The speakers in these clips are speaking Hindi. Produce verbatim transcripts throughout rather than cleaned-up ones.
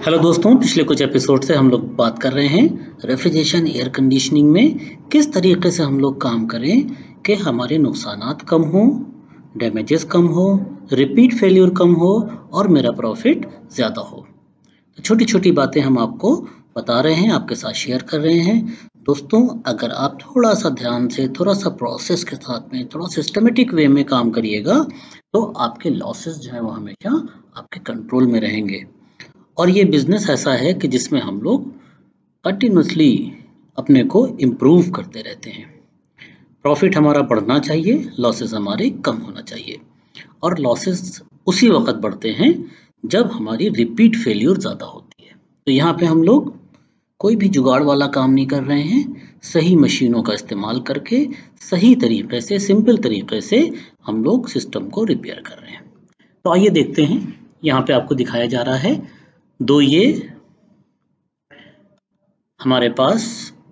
हेलो दोस्तों, पिछले कुछ एपिसोड से हम लोग बात कर रहे हैं रेफ्रिजरेशन एयर कंडीशनिंग में किस तरीके से हम लोग काम करें कि हमारे नुकसानात कम हो, डैमेजेस कम हो, रिपीट फेल्यूर कम हो और मेरा प्रॉफिट ज़्यादा हो। तो छोटी छोटी बातें हम आपको बता रहे हैं, आपके साथ शेयर कर रहे हैं। दोस्तों, अगर आप थोड़ा सा ध्यान से, थोड़ा सा प्रोसेस के साथ में, थोड़ा सिस्टमेटिक वे में काम करिएगा तो आपके लॉसेस जो है वो हमेशा आपके कंट्रोल में रहेंगे। और ये बिजनेस ऐसा है कि जिसमें हम लोग कंटिन्यूसली अपने को इम्प्रूव करते रहते हैं। प्रॉफिट हमारा बढ़ना चाहिए, लॉसेस हमारे कम होना चाहिए। और लॉसेस उसी वक्त बढ़ते हैं जब हमारी रिपीट फेल्यूर ज़्यादा होती है। तो यहाँ पे हम लोग कोई भी जुगाड़ वाला काम नहीं कर रहे हैं, सही मशीनों का इस्तेमाल करके सही तरीके से, सिंपल तरीके से हम लोग सिस्टम को रिपेयर कर रहे हैं। तो आइए देखते हैं। यहाँ पे आपको दिखाया जा रहा है दो ये हमारे पास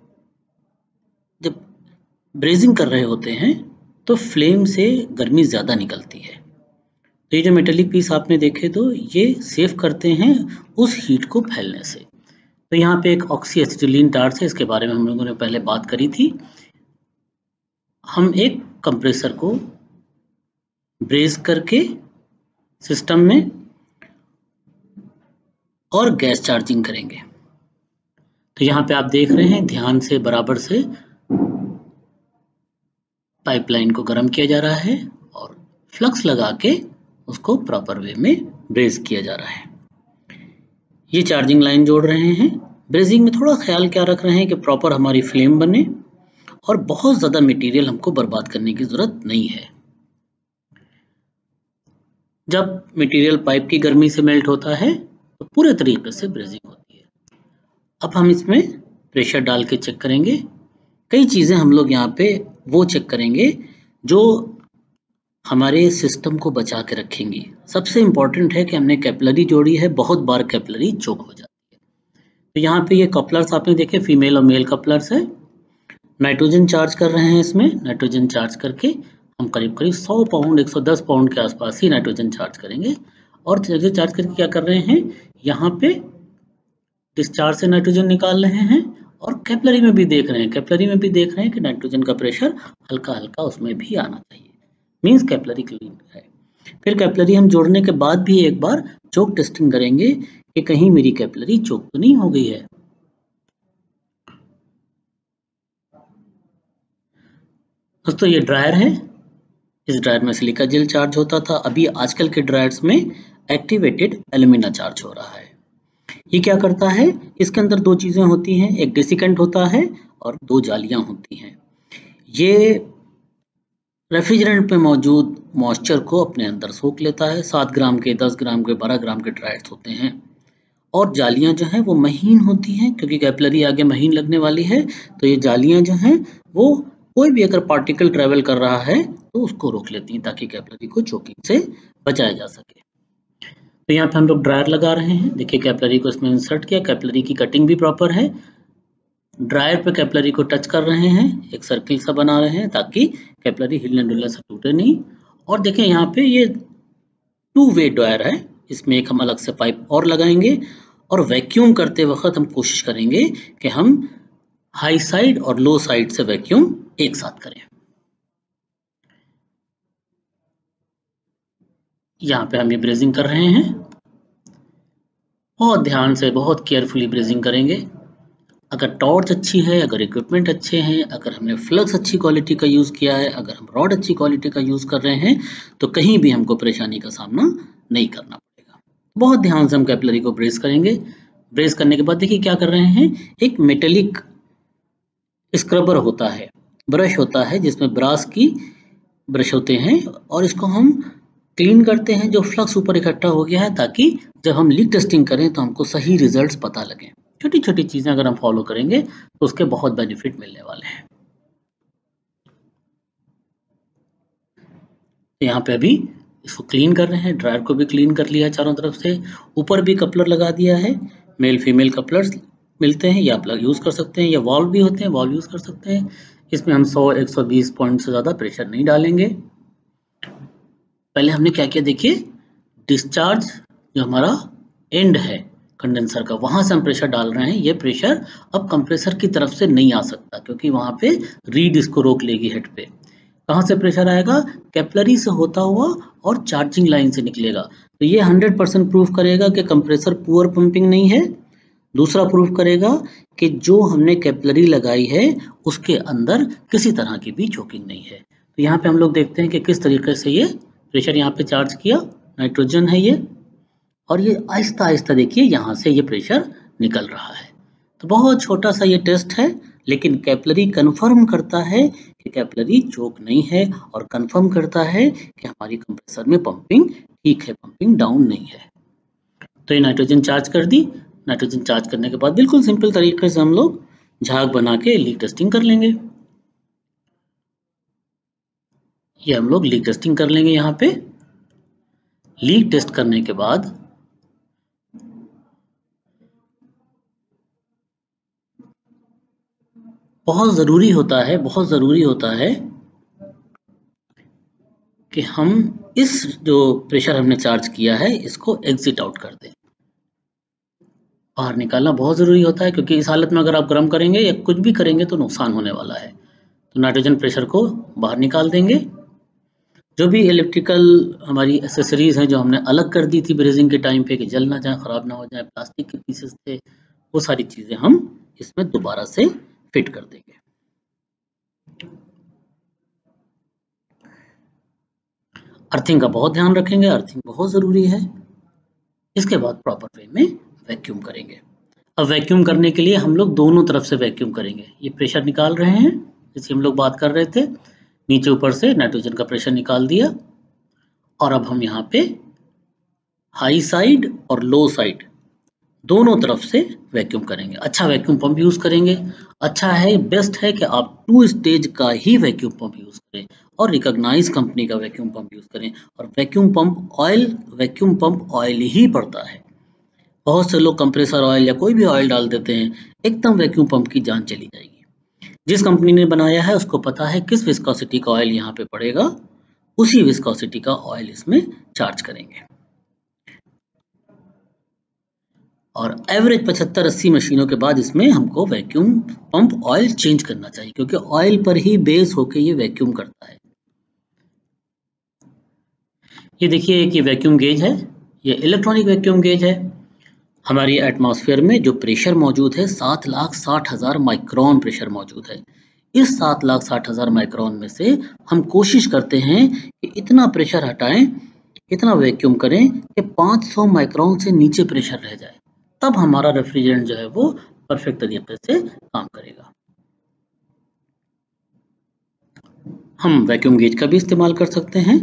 जब ब्रेजिंग कर रहे होते हैं तो फ्लेम से गर्मी ज़्यादा निकलती है। तो ये जो मेटेलिक पीस आपने देखे तो ये सेव करते हैं उस हीट को फैलने से। तो यहाँ पे एक ऑक्सी एसिटिलीन टार्च है, इसके बारे में हम लोगों ने पहले बात करी थी। हम एक कंप्रेसर को ब्रेज करके सिस्टम में और गैस चार्जिंग करेंगे। तो यहाँ पे आप देख रहे हैं ध्यान से बराबर से पाइपलाइन को गर्म किया जा रहा है और फ्लक्स लगा के उसको प्रॉपर वे में ब्रेज किया जा रहा है। ये चार्जिंग लाइन जोड़ रहे हैं। ब्रेजिंग में थोड़ा ख्याल क्या रख रहे हैं कि प्रॉपर हमारी फ्लेम बने और बहुत ज़्यादा मटेरियल हमको बर्बाद करने की ज़रूरत नहीं है। जब मटेरियल पाइप की गर्मी से मेल्ट होता है तो पूरे तरीके से ब्रेजिंग होती है। अब हम इसमें प्रेशर डाल के चेक करेंगे। कई चीज़ें हम लोग यहाँ पे वो चेक करेंगे जो हमारे सिस्टम को बचा के रखेंगी। सबसे इम्पॉर्टेंट है कि हमने कैपिलरी जोड़ी है, बहुत बार कैपिलरी चोक हो जाती है। तो यहाँ पे ये कपलर्स आपने देखे, फीमेल और मेल कपलर्स है। नाइट्रोजन चार्ज कर रहे हैं इसमें। नाइट्रोजन चार्ज करके हम करीब करीब सौ पाउंड एक सौ दस पाउंड के आसपास ही नाइट्रोजन चार्ज करेंगे। और चार्ज करके क्या कर रहे हैं, यहाँ पे डिस्चार्ज से नाइट्रोजन निकाल रहे हैं और कैपिलरी में भी देख रहे हैं कैपिलरी में भी देख रहे हैं कि नाइट्रोजन का प्रेशर हल्का हल्का उसमें भी आना चाहिए। मीन्स कैपिलरी क्लीन है। फिर कैपिलरी हम जोड़ने के बाद भी एक बार चोक टेस्टिंग करेंगे कि कहीं मेरी कैपिलरी चोक तो नहीं हो गई है। दोस्तों, ये ड्रायर है। इस ड्रायर में सिलिका जेल चार्ज होता था। अभी आजकल के ड्रायर्स में एक्टिवेटेड एल्यूमिना चार्ज हो रहा है। ये क्या करता है, इसके अंदर दो चीजें होती हैं, एक डेसिकेंट होता है और दो जालियां होती हैं। ये रेफ्रिजरेंट में मौजूद मॉइस्चर को अपने अंदर सोख लेता है। सात ग्राम के, दस ग्राम के, बारह ग्राम के ड्रायर्स होते हैं। और जालियां जो हैं वो महीन होती हैं, क्योंकि कैपिलरी आगे महीन लगने वाली है। तो ये जालियां जो हैं वो कोई भी अगर पार्टिकल ट्रेवल कर रहा है तो उसको रोक लेती हैं, ताकि कैपिलरी को चोकिंग से बचाया जा सके। तो यहाँ पे हम लोग ड्रायर लगा रहे हैं। देखिए कैपिलरी को इसमें इंसर्ट किया, कैपिलरी की कटिंग भी प्रॉपर है। ड्रायर पे कैपिलरी को टच कर रहे हैं, एक सर्किल सा बना रहे हैं ताकि कैपिलरी हिलने डुलने से टूटे नहीं। और देखें यहाँ पे ये टू वे ड्रायर है, इसमें एक हम अलग से पाइप और लगाएंगे और वैक्यूम करते वक्त हम कोशिश करेंगे कि हम हाई साइड और लो साइड से वैक्यूम एक साथ करें। यहाँ पे हम ये ब्रेजिंग कर रहे हैं। बहुत ध्यान से, बहुत केयरफुली ब्रेजिंग करेंगे। अगर टॉर्च अच्छी है, अगर इक्विपमेंट अच्छे हैं, अगर हमने फ्लक्स अच्छी क्वालिटी का यूज़ किया है, अगर हम रॉड अच्छी क्वालिटी का यूज़ कर रहे हैं तो कहीं भी हमको परेशानी का सामना नहीं करना पड़ेगा। बहुत ध्यान से हम कैपिलरी को ब्रेस करेंगे। ब्रेस करने के बाद देखिए क्या कर रहे हैं, एक मेटेलिक स्क्रबर होता है, ब्रश होता है जिसमें ब्रास की ब्रश होते हैं और इसको हम क्लीन करते हैं जो फ्लक्स ऊपर इकट्ठा हो गया है, ताकि जब हम लीक टेस्टिंग करें तो हमको सही रिजल्ट्स पता लगें। छोटी छोटी चीजें अगर हम फॉलो करेंगे तो उसके बहुत बेनिफिट मिलने वाले हैं। तो यहाँ पे अभी इसको क्लीन कर रहे हैं, ड्रायर को भी क्लीन कर लिया चारों तरफ से। ऊपर भी कपलर लगा दिया है, मेल फीमेल कपलर्स मिलते हैं या प्लग यूज कर सकते हैं या वॉल्व भी होते हैं, वॉल्व यूज कर सकते हैं। इसमें हम सौ एक सौ बीस पॉइंट से ज्यादा प्रेशर नहीं डालेंगे। पहले हमने क्या किया, देखिए डिस्चार्ज जो हमारा एंड है कंडेंसर का, वहां से हम प्रेशर डाल रहे हैं। ये प्रेशर अब कंप्रेसर की तरफ से नहीं आ सकता क्योंकि वहां पे रीड इसको रोक लेगी हेड पे। कहाँ से प्रेशर आएगा? कैपिलरी से होता हुआ और चार्जिंग लाइन से निकलेगा। तो ये हंड्रेड परसेंट प्रूफ करेगा कि कंप्रेसर पुअर पंपिंग नहीं है। दूसरा प्रूफ करेगा कि जो हमने कैपिलरी लगाई है उसके अंदर किसी तरह की भी चोकिंग नहीं है। तो यहाँ पे हम लोग देखते हैं कि किस तरीके से ये प्रेशर यहाँ पे चार्ज किया, नाइट्रोजन है ये, और ये आहिस्ता आहिस्ता देखिए यहाँ से ये प्रेशर निकल रहा है। तो बहुत छोटा सा ये टेस्ट है, लेकिन कैपिलरी कंफर्म करता है कि कैपिलरी चोक नहीं है और कंफर्म करता है कि हमारी कंप्रेसर में पंपिंग ठीक है, पंपिंग डाउन नहीं है। तो ये नाइट्रोजन चार्ज कर दी। नाइट्रोजन चार्ज करने के बाद बिल्कुल सिंपल तरीके से हम लोग झाग बना के लीक टेस्टिंग कर लेंगे। ये हम लोग लीक टेस्टिंग कर लेंगे। यहाँ पे लीक टेस्ट करने के बाद बहुत जरूरी होता है बहुत जरूरी होता है कि हम इस जो प्रेशर हमने चार्ज किया है इसको एग्जिट आउट कर दें। बाहर निकालना बहुत ज़रूरी होता है क्योंकि इस हालत में अगर आप गर्म करेंगे या कुछ भी करेंगे तो नुकसान होने वाला है। तो नाइट्रोजन प्रेशर को बाहर निकाल देंगे। जो भी इलेक्ट्रिकल हमारी एसेसरीज हैं जो हमने अलग कर दी थी ब्रेजिंग के टाइम पे कि जल ना जाए, ख़राब ना हो जाए, प्लास्टिक के पीसेस थे, वो सारी चीज़ें हम इसमें दोबारा से फिट कर देंगे। अर्थिंग का बहुत ध्यान रखेंगे, अर्थिंग बहुत ज़रूरी है। इसके बाद प्रॉपर वे में वैक्यूम करेंगे। अब वैक्यूम करने के लिए हम लोग दोनों तरफ से वैक्यूम करेंगे। ये प्रेशर निकाल रहे हैं जैसे हम लोग बात कर रहे थे, नीचे ऊपर से नाइट्रोजन का प्रेशर निकाल दिया, और अब हम यहाँ पे हाई साइड और लो साइड दोनों तरफ से वैक्यूम करेंगे। अच्छा वैक्यूम पंप यूज करेंगे। अच्छा है, बेस्ट है कि आप टू स्टेज का ही वैक्यूम पंप यूज करें और रिकॉग्नाइज कंपनी का वैक्यूम पंप यूज करें। और vacuum pump oil vacuum pump oil ही पड़ता है। बहुत से लोग कंप्रेसर ऑयल या कोई भी ऑयल डाल देते हैं, एकदम वैक्यूम पंप की जान चली जाएगी। जिस कंपनी ने बनाया है उसको पता है किस विस्कोसिटी का ऑयल यहाँ पे पड़ेगा, उसी विस्कोसिटी का ऑयल इसमें चार्ज करेंगे। और एवरेज पचहत्तर अस्सी मशीनों के बाद इसमें हमको वैक्यूम पंप ऑयल चेंज करना चाहिए क्योंकि ऑयल पर ही बेस होके ये वैक्यूम करता है। ये देखिए कि वैक्यूम गेज है, ये इलेक्ट्रॉनिक वैक्यूम गेज है। हमारी एटमॉस्फेयर में जो प्रेशर मौजूद है सात लाख साठ हज़ार माइक्रोन प्रेशर मौजूद है। इस सात लाख साठ हज़ार माइक्रोन में से हम कोशिश करते हैं कि इतना प्रेशर हटाएं, इतना वैक्यूम करें कि पाँच सौ माइक्रोन से नीचे प्रेशर रह जाए, तब हमारा रेफ्रिजरेंट जो है वो परफेक्ट तरीके से काम करेगा। हम वैक्यूम गेज का भी इस्तेमाल कर सकते हैं।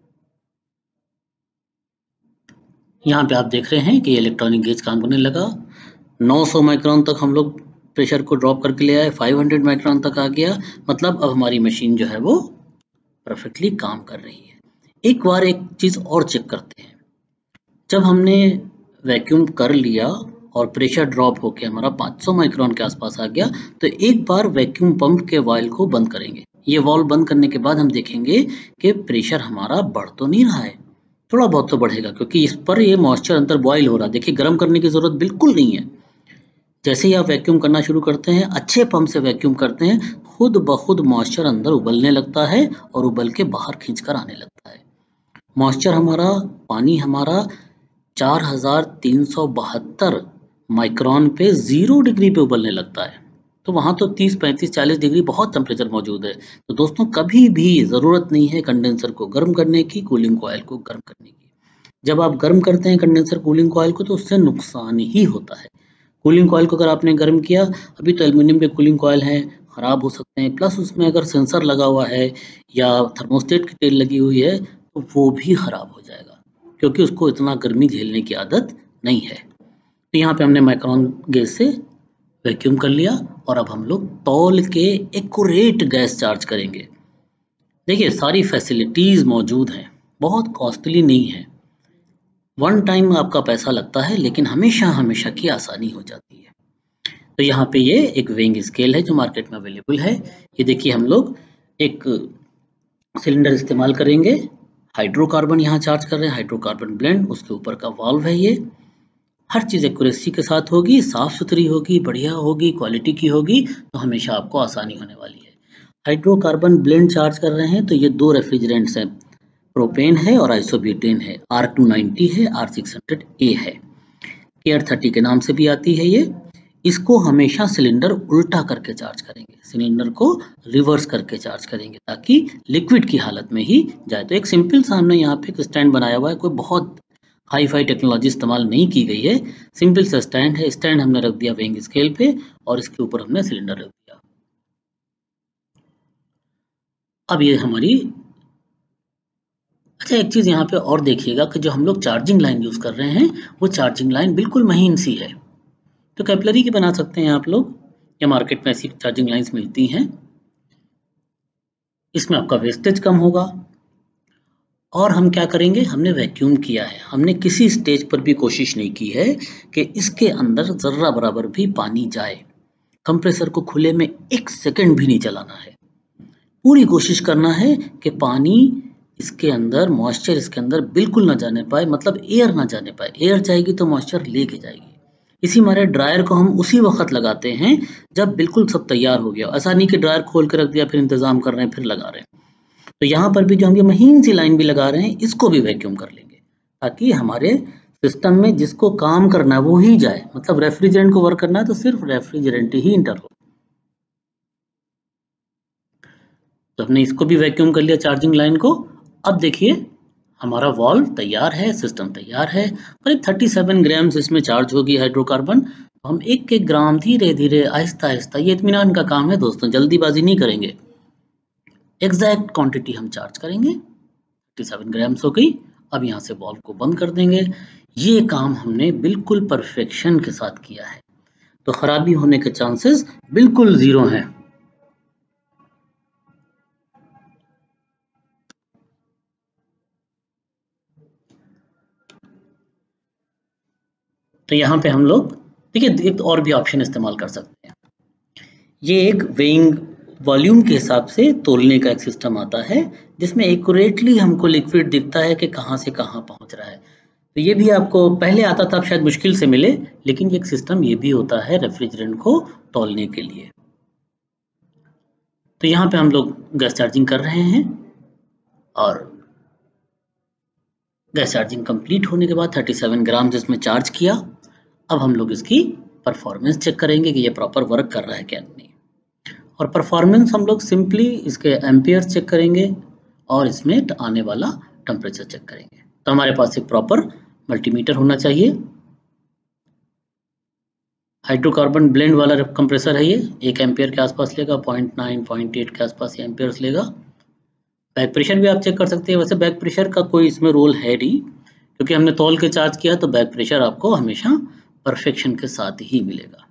यहाँ पे आप देख रहे हैं कि इलेक्ट्रॉनिक गेज काम करने लगा। नौ सौ माइक्रोन तक हम लोग प्रेशर को ड्रॉप करके ले आए, पाँच सौ माइक्रोन तक आ गया। मतलब अब हमारी मशीन जो है वो परफेक्टली काम कर रही है। एक बार एक चीज़ और चेक करते हैं। जब हमने वैक्यूम कर लिया और प्रेशर ड्रॉप होकर हमारा पाँच सौ माइक्रोन के आसपास आ गया, तो एक बार वैक्यूम पंप के वाल्व को बंद करेंगे। ये वाल्व बंद करने के बाद हम देखेंगे कि प्रेशर हमारा बढ़ तो नहीं रहा है, थोड़ा बहुत तो बढ़ेगा क्योंकि इस पर ये मॉइस्चर अंदर बॉयल हो रहा है। देखिए गर्म करने की ज़रूरत बिल्कुल नहीं है। जैसे ही आप वैक्यूम करना शुरू करते हैं, अच्छे पंप से वैक्यूम करते हैं, खुद ब खुद मॉइस्चर अंदर उबलने लगता है और उबल के बाहर खींच कर आने लगता है। मॉइस्चर हमारा, पानी हमारा चार हज़ार तीन सौ बहत्तर माइक्रोन पे जीरो डिग्री पे उबलने लगता है। तो वहाँ तो तीस पैंतीस चालीस डिग्री बहुत टेम्परेचर मौजूद है। तो दोस्तों कभी भी ज़रूरत नहीं है कंडेंसर को गर्म करने की, कूलिंग कॉइल को गर्म करने की। जब आप गर्म करते हैं कंडेंसर कूलिंग कॉइल को तो उससे नुकसान ही होता है। कूलिंग कॉइल को अगर आपने गर्म किया, अभी तो एल्युमिनियम के कूलिंग कॉइल हैं, ख़राब हो सकते हैं, प्लस उसमें अगर सेंसर लगा हुआ है या थर्मोस्टेट की टेल लगी हुई है तो वो भी ख़राब हो जाएगा क्योंकि उसको इतना गर्मी झेलने की आदत नहीं है। तो यहाँ पे हमने माइक्रोन गेज से वैक्यूम कर लिया और अब हम लोग तौल के एक्यूरेट गैस चार्ज करेंगे। देखिए सारी फैसिलिटीज़ मौजूद हैं, बहुत कॉस्टली नहीं है। वन टाइम आपका पैसा लगता है लेकिन हमेशा हमेशा की आसानी हो जाती है। तो यहाँ पे ये एक वेइंग स्केल है जो मार्केट में अवेलेबल है। ये देखिए हम लोग एक सिलेंडर इस्तेमाल करेंगे, हाइड्रोकार्बन यहाँ चार्ज कर रहे हैं, हाइड्रोकार्बन ब्लेंड, उसके ऊपर का वाल्व है ये। हर चीज़ एक्यूरेसी के साथ होगी, साफ सुथरी होगी, बढ़िया होगी, क्वालिटी की होगी, तो हमेशा आपको आसानी होने वाली है। हाइड्रोकार्बन ब्लेंड चार्ज कर रहे हैं तो ये दो रेफ्रिजरेंट्स हैं, प्रोपेन है और आइसोब्यूटेन है, आर टू नाइंटी है, आर सिक्स हंड्रेड ए है, केयर थर्टी के नाम से भी आती है ये। इसको हमेशा सिलेंडर उल्टा करके चार्ज करेंगे, सिलेंडर को रिवर्स करके चार्ज करेंगे ताकि लिक्विड की हालत में ही जाए। तो एक सिंपल सा हमने यहाँ पे एक स्टैंड बनाया हुआ है, कोई बहुत हाई फाई टेक्नोलॉजी इस्तेमाल नहीं की गई है, सिंपल सा स्टैंड है। स्टैंड हमने रख दिया वेइंग स्केल पे और इसके ऊपर हमने सिलेंडर रख दिया। अब ये हमारी, अच्छा एक चीज़ यहाँ पे और देखिएगा कि जो हम लोग चार्जिंग लाइन यूज़ कर रहे हैं वो चार्जिंग लाइन बिल्कुल महीन सी है, तो कैपिलरी की बना सकते हैं आप लोग, या मार्केट में ऐसी चार्जिंग लाइंस मिलती हैं। इसमें आपका वेस्टेज कम होगा। और हम क्या करेंगे, हमने वैक्यूम किया है, हमने किसी स्टेज पर भी कोशिश नहीं की है कि इसके अंदर जर्रा बराबर भी पानी जाए। कंप्रेसर को खुले में एक सेकंड भी नहीं चलाना है, पूरी कोशिश करना है कि पानी इसके अंदर, मॉइस्चर इसके अंदर बिल्कुल ना जाने पाए, मतलब एयर ना जाने पाए। एयर जाएगी तो मॉइस्चर लेके जाएगी। इसी मारे ड्रायर को हम उसी वक्त लगाते हैं जब बिल्कुल सब तैयार हो गया। ऐसा नहीं कि ड्रायर खोल के रख दिया फिर इंतजाम कर रहे हैं फिर लगा रहे हैं। तो यहाँ पर भी जो हम ये महीन सी लाइन भी लगा रहे हैं इसको भी वैक्यूम कर लेंगे ताकि हमारे सिस्टम में जिसको काम करना है वो ही जाए, मतलब रेफ्रिजरेंट को वर्क करना है तो सिर्फ रेफ्रिजरेंट ही इंटर हो। तो हमने इसको भी वैक्यूम कर लिया चार्जिंग लाइन को। अब देखिए हमारा वॉल्व तैयार है, सिस्टम तैयार है। करीब सैंतीस ग्राम्स इसमें चार्ज होगी हाइड्रोकार्बन। तो हम एक एक ग्राम धीरे धीरे आहिस्ता आहिस्ता, ये इत्मीनान का काम है दोस्तों, जल्दीबाजी नहीं करेंगे, एग्जैक्ट क्वांटिटी हम चार्ज करेंगे। सैंतीस ग्राम्स हो गई। अब यहाँ से वॉल्व को बंद कर देंगे। ये काम हमने बिल्कुल परफेक्शन के साथ किया है, तो खराबी होने के चांसेस बिल्कुल जीरो हैं। तो यहाँ पे हम लोग देखिए एक और भी ऑप्शन इस्तेमाल कर सकते हैं। ये एक वेइंग वॉल्यूम के हिसाब से तोलने का एक सिस्टम आता है जिसमें एक्यूरेटली हमको लिक्विड दिखता है कि कहाँ से कहाँ पहुँच रहा है। तो ये भी आपको पहले आता था, शायद मुश्किल से मिले, लेकिन एक सिस्टम ये भी होता है रेफ्रिजरेंट को तौलने के लिए। तो यहाँ पे हम लोग गैस चार्जिंग कर रहे हैं और गैस चार्जिंग कंप्लीट होने के बाद सैंतीस ग्राम इसमें चार्ज किया। अब हम लोग इसकी परफॉर्मेंस चेक करेंगे कि ये प्रॉपर वर्क कर रहा है क्या नहीं। और परफॉर्मेंस हम लोग सिंपली इसके एम्पियर्स चेक करेंगे और इसमें आने वाला टेम्परेचर चेक करेंगे। तो हमारे पास एक प्रॉपर मल्टीमीटर होना चाहिए। हाइड्रोकार्बन ब्लेंड वाला कंप्रेसर है ये, एक एम्पियर के आसपास लेगा, पॉइंट नाइन पॉइंट एट के आसपास ये एम्पियर्स लेगा। बैक प्रेशर भी आप चेक कर सकते हैं। वैसे बैक प्रेशर का कोई इसमें रोल है नहीं, क्योंकि हमने तौल के चार्ज किया, तो बैक प्रेशर आपको हमेशा परफेक्शन के साथ ही मिलेगा।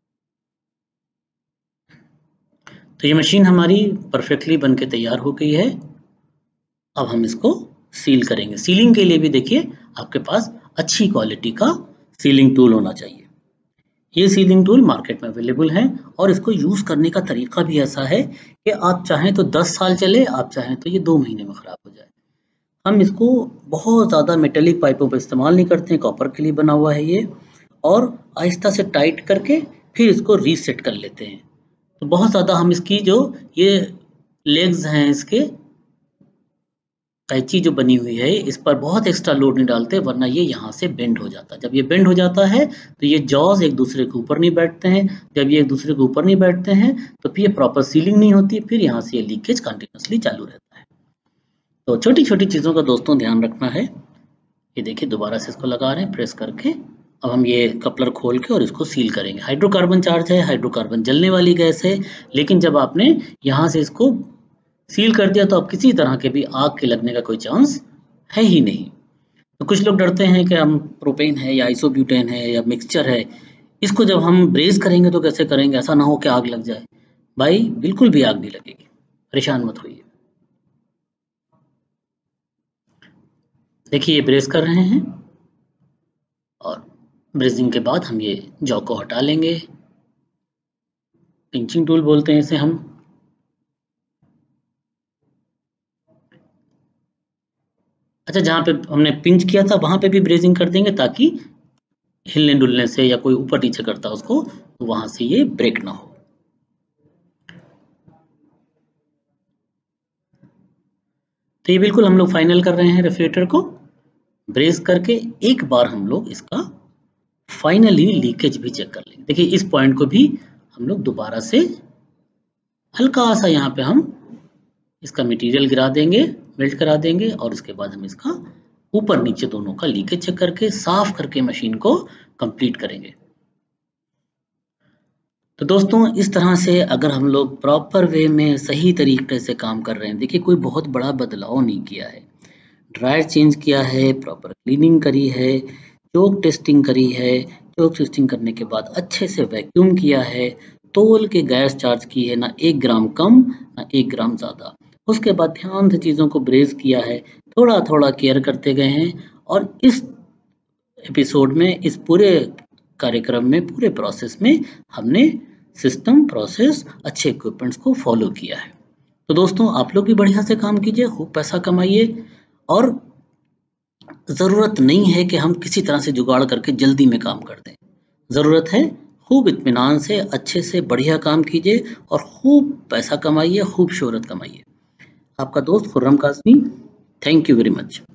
तो ये मशीन हमारी परफेक्टली बन के तैयार हो गई है। अब हम इसको सील करेंगे। सीलिंग के लिए भी देखिए आपके पास अच्छी क्वालिटी का सीलिंग टूल होना चाहिए। ये सीलिंग टूल मार्केट में अवेलेबल है और इसको यूज़ करने का तरीका भी ऐसा है कि आप चाहें तो दस साल चले, आप चाहें तो ये दो महीने में ख़राब हो जाए। हम इसको बहुत ज़्यादा मेटेलिक पाइपों पर इस्तेमाल नहीं करते हैं, कॉपर के लिए बना हुआ है ये, और आहिस्ता से टाइट करके फिर इसको रीसेट कर लेते हैं। तो बहुत ज़्यादा हम इसकी जो ये लेग्स हैं, इसके कैंची जो बनी हुई है, इस पर बहुत एक्स्ट्रा लोड नहीं डालते, वरना ये यहाँ से बेंड हो जाता है। जब ये बेंड हो जाता है तो ये जॉज एक दूसरे के ऊपर नहीं बैठते हैं। जब ये एक दूसरे के ऊपर नहीं बैठते हैं तो फिर ये प्रॉपर सीलिंग नहीं होती, फिर यहाँ से ये लीकेज कंटिन्यूसली चालू रहता है। तो छोटी छोटी चीज़ों का दोस्तों ध्यान रखना है। ये देखिए दोबारा से इसको लगा रहे हैं प्रेस करके। अब हम ये कपलर खोल के और इसको सील करेंगे। हाइड्रोकार्बन चार्ज है, हाइड्रोकार्बन जलने वाली गैस है, लेकिन जब आपने यहाँ से इसको सील कर दिया तो अब किसी तरह के भी आग के लगने का कोई चांस है ही नहीं। तो कुछ लोग डरते हैं कि हम प्रोपेन है या आइसोब्यूटेन है या मिक्सचर है, इसको जब हम ब्रेज करेंगे तो कैसे करेंगे, ऐसा ना हो कि आग लग जाए। भाई बिल्कुल भी आग नहीं लगेगी, परेशान मत होइए। देखिए ये ब्रेज कर रहे हैं और ब्रेजिंग के बाद हम ये जॉ को हटा लेंगे। पिंचिंग टूल बोलते हैं इसे हम। अच्छा, जहाँ पे हमने पिंच किया था वहां पे भी ब्रेजिंग कर देंगे ताकि हिलने डुलने से या कोई ऊपर नीचे करता है उसको, तो वहां से ये ब्रेक ना हो। तो ये बिल्कुल हम लोग फाइनल कर रहे हैं रेफ्रिजरेटर को ब्रेस करके। एक बार हम लोग इसका फाइनली लीकेज भी चेक कर लेंगे। देखिए इस पॉइंट को भी हम लोग दोबारा से हल्का सा यहाँ पे हम इसका मटेरियल गिरा देंगे, मेल्ट करा देंगे, और उसके बाद हम इसका ऊपर नीचे दोनों का लीकेज चेक करके साफ करके मशीन को कंप्लीट करेंगे। तो दोस्तों इस तरह से अगर हम लोग प्रॉपर वे में सही तरीके से काम कर रहे हैं, देखिए कोई बहुत बड़ा बदलाव नहीं किया है, ड्रायर चेंज किया है, प्रॉपर क्लीनिंग करी है, चोक टेस्टिंग करी है, चोक टेस्टिंग करने के बाद अच्छे से वैक्यूम किया है, तोल के गैस चार्ज की है, ना एक ग्राम कम ना एक ग्राम ज़्यादा। उसके बाद ध्यान से चीज़ों को ब्रेस किया है, थोड़ा थोड़ा केयर करते गए हैं, और इस एपिसोड में, इस पूरे कार्यक्रम में, पूरे प्रोसेस में हमने सिस्टम, प्रोसेस, अच्छे इक्विपमेंट्स को फॉलो किया है। तो दोस्तों आप लोग भी बढ़िया से काम कीजिए, खूब पैसा कमाइए, और ज़रूरत नहीं है कि हम किसी तरह से जुगाड़ करके जल्दी में काम कर दें। ज़रूरत है खूब इत्मीनान से, अच्छे से बढ़िया काम कीजिए और खूब पैसा कमाइए, खूब शोहरत कमाइए। आपका दोस्त Khurram Kazmi. Thank you very much.